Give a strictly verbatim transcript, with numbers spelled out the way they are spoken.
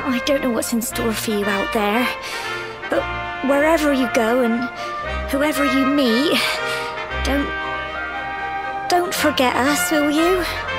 I don't know what's in store for you out there, but wherever you go and whoever you meet, don't... don't forget us, will you?